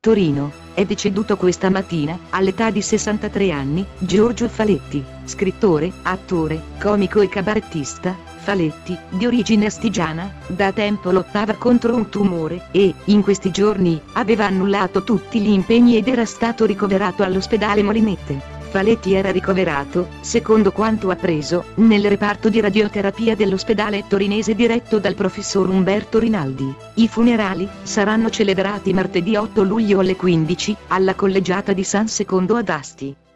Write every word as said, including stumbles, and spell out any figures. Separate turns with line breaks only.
Torino. È deceduto questa mattina, all'età di sessantatré anni, Giorgio Faletti, scrittore, attore, comico e cabarettista. Faletti, di origine astigiana, da tempo lottava contro un tumore e, in questi giorni, aveva annullato tutti gli impegni ed era stato ricoverato all'ospedale Molinette. Faletti era ricoverato, secondo quanto appreso, nel reparto di radioterapia dell'ospedale torinese diretto dal professor Umberto Rinaldi. I funerali saranno celebrati martedì otto luglio alle quindici, alla collegiata di San Secondo ad Asti.